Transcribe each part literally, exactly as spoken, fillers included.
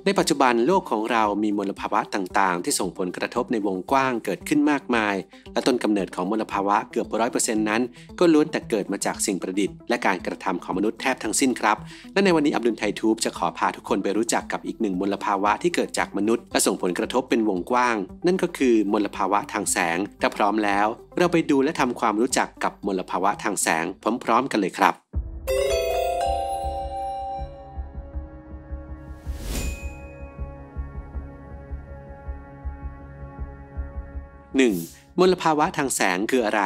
ในปัจจุบันโลกของเรามีมลภาวะต่างๆที่ส่งผลกระทบในวงกว้างเกิดขึ้นมากมายและต้นกำเนิดของมลภาวะเกือบ ร้อยเปอร์เซ็นต์ นั้นก็ล้วนแต่เกิดมาจากสิ่งประดิษฐ์และการกระทำของมนุษย์แทบทั้งสิ้นครับและในวันนี้อับดุลไททูบจะขอพาทุกคนไปรู้จักกับอีกหนึ่งมลภาวะที่เกิดจากมนุษย์และส่งผลกระทบเป็นวงกว้างนั่นก็คือมลภาวะทางแสงถ้าพร้อมแล้วเราไปดูและทำความรู้จักกับมลภาวะทางแสงพร้อมๆกันเลยครับหนึ่ง. มลภาวะทางแสงคืออะไร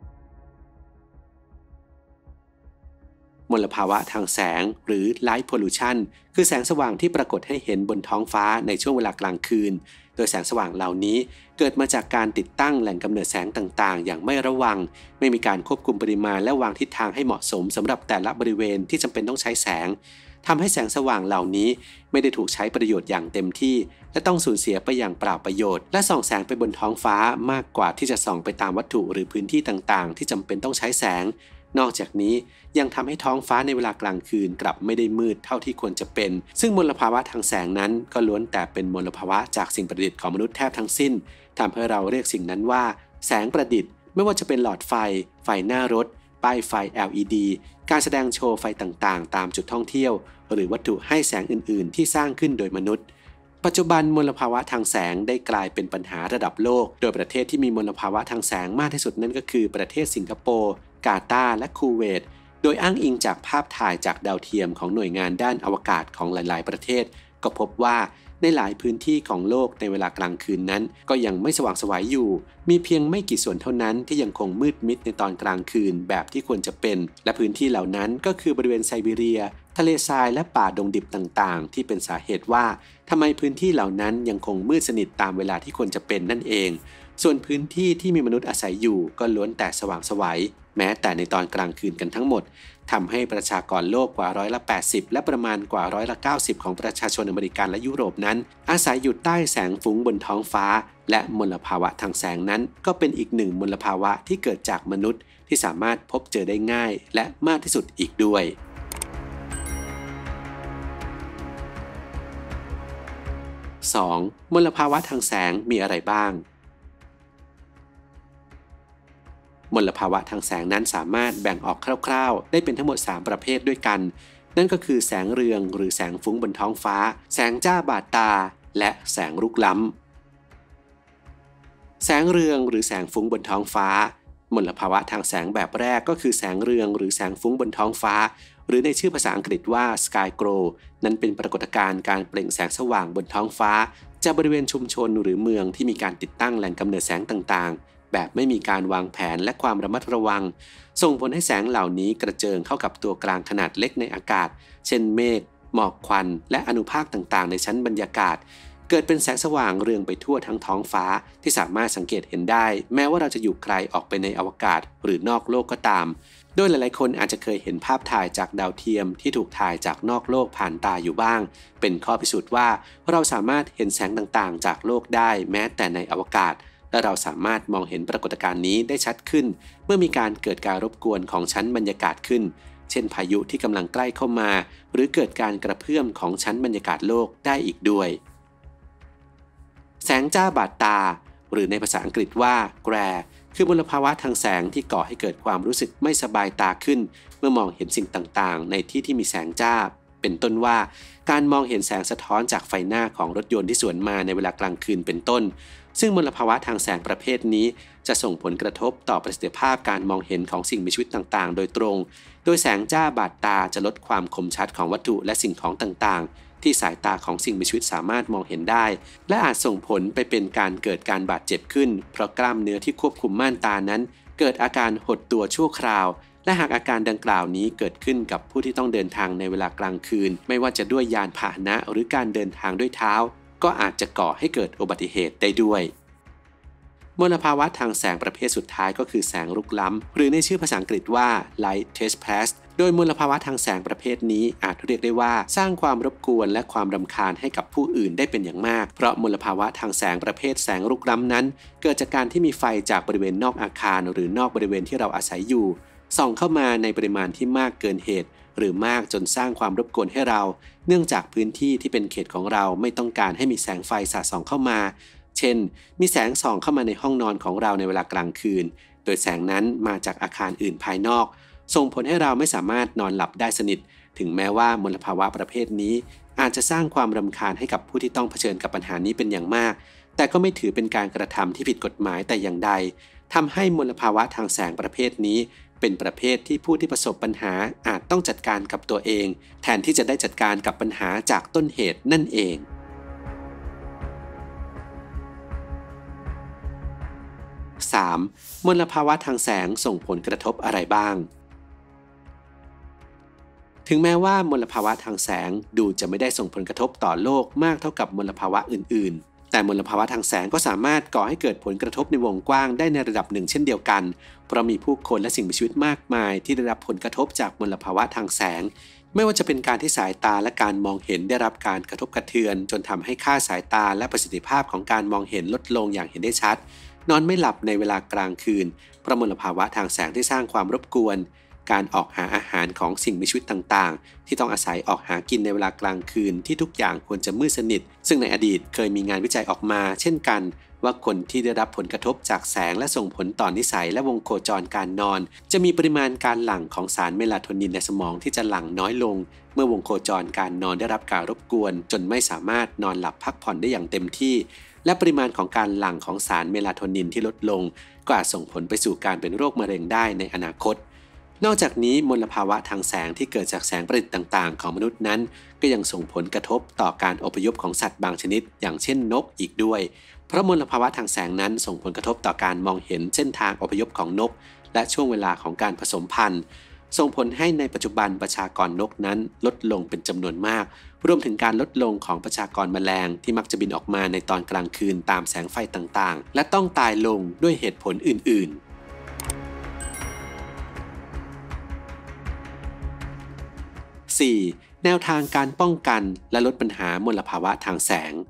มลภาวะทางแสงหรือ Light Pollution คือแสงสว่างที่ปรากฏให้เห็นบนท้องฟ้าในช่วงเวลากลางคืนโดยแสงสว่างเหล่านี้เกิดมาจากการติดตั้งแหล่งกำเนิดแสงต่างๆอย่างไม่ระวังไม่มีการควบคุมปริมาณและวางทิศทางให้เหมาะสมสำหรับแต่ละบริเวณที่จำเป็นต้องใช้แสงทำให้แสงสว่างเหล่านี้ไม่ได้ถูกใช้ประโยชน์อย่างเต็มที่และต้องสูญเสียไปอย่างเปล่าประโยชน์และส่องแสงไปบนท้องฟ้ามากกว่าที่จะส่องไปตามวัตถุหรือพื้นที่ต่างๆที่จำเป็นต้องใช้แสงนอกจากนี้ยังทำให้ท้องฟ้าในเวลากลางคืนกลับไม่ได้มืดเท่าที่ควรจะเป็นซึ่งมลภาวะทางแสงนั้นก็ล้วนแต่เป็นมลภาวะจากสิ่งประดิษฐ์ของมนุษย์แทบทั้งสิ้นทำให้เราเรียกสิ่งนั้นว่าแสงประดิษฐ์ไม่ว่าจะเป็นหลอดไฟไฟหน้ารถป้ายไฟ แอล อี ดี การแสดงโชว์ไฟต่างๆตามจุดท่องเที่ยวหรือวัตถุให้แสงอื่นๆที่สร้างขึ้นโดยมนุษย์ปัจจุบันมลภาวะทางแสงได้กลายเป็นปัญหาระดับโลกโดยประเทศที่มีมลภาวะทางแสงมากที่สุดนั่นก็คือประเทศสิงคโปร์กาตาร์และคูเวตโดยอ้างอิงจากภาพถ่ายจากดาวเทียมของหน่วยงานด้านอวกาศของหลายๆประเทศก็พบว่าในหลายพื้นที่ของโลกในเวลากลางคืนนั้นก็ยังไม่สว่างไสวอยู่มีเพียงไม่กี่ส่วนเท่านั้นที่ยังคงมืดมิดในตอนกลางคืนแบบที่ควรจะเป็นและพื้นที่เหล่านั้นก็คือบริเวณไซบีเรียทะเลทรายและป่าดงดิบต่างๆที่เป็นสาเหตุว่าทำไมพื้นที่เหล่านั้นยังคงมืดสนิทตามเวลาที่ควรจะเป็นนั่นเองส่วนพื้นที่ที่มีมนุษย์อาศัยอยู่ก็ล้วนแต่สว่างไสวแม้แต่ในตอนกลางคืนกันทั้งหมดทำให้ประชากรโลกกว่าร้อยละแปดสิบและประมาณกว่าร้อยละเก้าสิบของประชาชนอเมริกันและยุโรปนั้นอาศัยอยู่ใต้แสงฟุ้งบนท้องฟ้าและมลภาวะทางแสงนั้นก็เป็นอีกหนึ่งมลภาวะที่เกิดจากมนุษย์ที่สามารถพบเจอได้ง่ายและมากที่สุดอีกด้วยสอง. มลภาวะทางแสงมีอะไรบ้างมลภาวะทางแสงนั้นสามารถแบ่งออกคร่าวๆได้เป็นทั้งหมดสามประเภทด้วยกันนั่นก็คือแสงเรืองหรือแสงฟุ้งบนท้องฟ้าแสงจ้าบาดตาและแสงรุกล้ำแสงเรืองหรือแสงฟุ้งบนท้องฟ้ามลภาวะทางแสงแบบแรกก็คือแสงเรืองหรือแสงฟุ้งบนท้องฟ้าหรือในชื่อภาษาอังกฤษว่า Sky Glow นั้นเป็นปรากฏการณ์การเปล่งแสงสว่างบนท้องฟ้าจากบริเวณชุมชนหรือเมืองที่มีการติดตั้งแหล่งกำเนิดแสงต่างๆแบบไม่มีการวางแผนและความระมัดระวังส่งผลให้แสงเหล่านี้กระเจิงเข้ากับตัวกลางขนาดเล็กในอากาศเช่นเมฆหมอกควันและอนุภาคต่างๆในชั้นบรรยากาศเกิดเป็นแสงสว่างเรืองไปทั่วทั้งท้องฟ้าที่สามารถสังเกตเห็นได้แม้ว่าเราจะอยู่ไกลออกไปในอวกาศหรือนอกโลกก็ตามโดยหลายๆคนอาจจะเคยเห็นภาพถ่ายจากดาวเทียมที่ถูกถ่ายจากนอกโลกผ่านตาอยู่บ้างเป็นข้อพิสูจน์ว่าเราสามารถเห็นแสงต่างๆจากโลกได้แม้แต่ในอวกาศและเราสามารถมองเห็นปรากฏการณ์นี้ได้ชัดขึ้นเมื่อมีการเกิดการรบกวนของชั้นบรรยากาศขึ้นเช่นพายุที่กำลังใกล้เข้ามาหรือเกิดการกระเพื่อมของชั้นบรรยากาศโลกได้อีกด้วยแสงจ้าบาดตาหรือในภาษาอังกฤษว่า glare คือมลภาวะทางแสงที่ก่อให้เกิดความรู้สึกไม่สบายตาขึ้นเมื่อมองเห็นสิ่งต่างๆในที่ที่มีแสงจ้าเป็นต้นว่าการมองเห็นแสงสะท้อนจากไฟหน้าของรถยนต์ที่สวนมาในเวลากลางคืนเป็นต้นซึ่งมลภาวะทางแสงประเภทนี้จะส่งผลกระทบต่อประสิทธิภาพการมองเห็นของสิ่งมีชีวิตต่างๆโดยตรงโดยแสงจ้าบาดตาจะลดความคมชัดของวัตถุและสิ่งของต่างๆที่สายตาของสิ่งมีชีวิตสามารถมองเห็นได้และอาจส่งผลไปเป็นการเกิดการบาดเจ็บขึ้นเพราะกล้ามเนื้อที่ควบคุมม่านตานั้นเกิดอาการหดตัวชั่วคราวและหากอาการดังกล่าวนี้เกิดขึ้นกับผู้ที่ต้องเดินทางในเวลากลางคืนไม่ว่าจะด้วยยานพาหนะหรือการเดินทางด้วยเท้าก็อาจจะก่อให้เกิดอุบัติเหตุได้ด้วยมลภาวะทางแสงประเภทสุดท้ายก็คือแสงรุกล้ำหรือในชื่อภาษาอังกฤษว่า Light Trespass โดยมลภาวะทางแสงประเภทนี้อาจเรียกได้ว่าสร้างความรบกวนและความรำคาญให้กับผู้อื่นได้เป็นอย่างมากเพราะมลภาวะทางแสงประเภทแสงรุกล้ำนั้นเกิดจากการที่มีไฟจากบริเวณนอกอาคารหรือนอกบริเวณที่เราอาศัยอยู่ส่องเข้ามาในปริมาณที่มากเกินเหตุหรือมากจนสร้างความรบกวนให้เราเนื่องจากพื้นที่ที่เป็นเขตของเราไม่ต้องการให้มีแสงไฟสาดส่องเข้ามาเช่นมีแสงส่องเข้ามาในห้องนอนของเราในเวลากลางคืนโดยแสงนั้นมาจากอาคารอื่นภายนอกส่งผลให้เราไม่สามารถนอนหลับได้สนิทถึงแม้ว่ามลภาวะประเภทนี้อาจจะสร้างความรำคาญให้กับผู้ที่ต้องเผชิญกับปัญหานี้เป็นอย่างมากแต่ก็ไม่ถือเป็นการกระทำที่ผิดกฎหมายแต่อย่างใดทำให้มลภาวะทางแสงประเภทนี้เป็นประเภทที่ผู้ที่ประสบปัญหาอาจต้องจัดการกับตัวเองแทนที่จะได้จัดการกับปัญหาจากต้นเหตุนั่นเองสามมลภาวะทางแสงส่งผลกระทบอะไรบ้างถึงแม้ว่ามลภาวะทางแสงดูจะไม่ได้ส่งผลกระทบต่อโลกมากเท่ากับมลภาวะอื่นๆแต่มลภาวะทางแสงก็สามารถก่อให้เกิดผลกระทบในวงกว้างได้ในระดับหนึ่งเช่นเดียวกันเพราะมีผู้คนและสิ่งมีชีวิตมากมายที่ได้รับผลกระทบจากมลภาวะทางแสงไม่ว่าจะเป็นการที่สายตาและการมองเห็นได้รับการกระทบกระเทือนจนทำให้ค่าสายตาและประสิทธิภาพของการมองเห็นลดลงอย่างเห็นได้ชัดนอนไม่หลับในเวลากลางคืนเพราะมลภาวะทางแสงที่สร้างความรบกวนการออกหาอาหารของสิ่งมีชีวิตต่างๆที่ต้องอาศัยออกหากินในเวลากลางคืนที่ทุกอย่างควรจะมืดสนิทซึ่งในอดีตเคยมีงานวิจัยออกมาเช่นกันว่าคนที่ได้รับผลกระทบจากแสงและส่งผลต่อนิสัยและวงโคจรการนอนจะมีปริมาณการหลั่งของสารเมลาโทนินในสมองที่จะหลั่งน้อยลงเมื่อวงโคจรการนอนได้รับการรบกวนจนไม่สามารถนอนหลับพักผ่อนได้อย่างเต็มที่และปริมาณของการหลั่งของสารเมลาโทนินที่ลดลงก็อาจส่งผลไปสู่การเป็นโรคมะเร็งได้ในอนาคตนอกจากนี้มลภาวะทางแสงที่เกิดจากแสงประดิษฐ์ต่างๆของมนุษย์นั้นก็ยังส่งผลกระทบต่อการอพยพของสัตว์บางชนิดอย่างเช่นนกอีกด้วยเพราะมลภาวะทางแสงนั้นส่งผลกระทบต่อการมองเห็นเส้นทางอพยพของนกและช่วงเวลาของการผสมพันธุ์ส่งผลให้ในปัจจุบันประชากรนกนั้นลดลงเป็นจำนวนมากรวมถึงการลดลงของประชากรแมลงที่มักจะบินออกมาในตอนกลางคืนตามแสงไฟต่างๆและต้องตายลงด้วยเหตุผลอื่นๆสี่แนวทางการป้องกันและลดปัญหามลภาวะทางแสง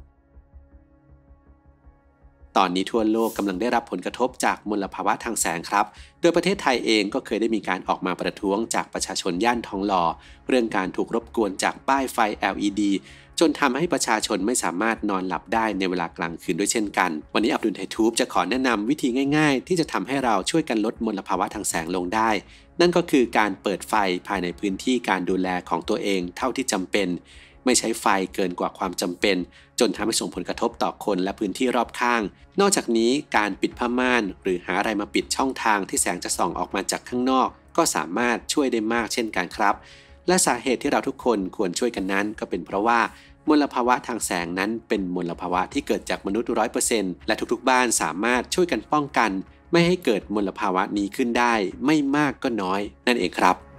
ตอนนี้ทั่วโลกกำลังได้รับผลกระทบจากมลภาวะทางแสงครับโดยประเทศไทยเองก็เคยได้มีการออกมาประท้วงจากประชาชนย่านทองหล่อเรื่องการถูกรบกวนจากป้ายไฟ แอล อี ดี จนทำให้ประชาชนไม่สามารถนอนหลับได้ในเวลากลางคืนด้วยเช่นกันวันนี้อับดุลไททูบจะขอแนะนำวิธีง่ายๆที่จะทำให้เราช่วยกันลดมลภาวะทางแสงลงได้นั่นก็คือการเปิดไฟภายในพื้นที่การดูแลของตัวเองเท่าที่จำเป็นไม่ใช้ไฟเกินกว่าความจำเป็นจนทำให้ส่งผลกระทบต่อคนและพื้นที่รอบข้างนอกจากนี้การปิดผ้าม่านหรือหาอะไรมาปิดช่องทางที่แสงจะส่องออกมาจากข้างนอกก็สามารถช่วยได้มากเช่นกันครับและสาเหตุที่เราทุกคนควรช่วยกันนั้นก็เป็นเพราะว่ามลภาวะทางแสงนั้นเป็นมลภาวะที่เกิดจากมนุษย์ ร้อยเปอร์เซ็นต์ และทุกๆบ้านสามารถช่วยกันป้องกันไม่ให้เกิดมลภาวะนี้ขึ้นได้ไม่มากก็น้อยนั่นเองครับ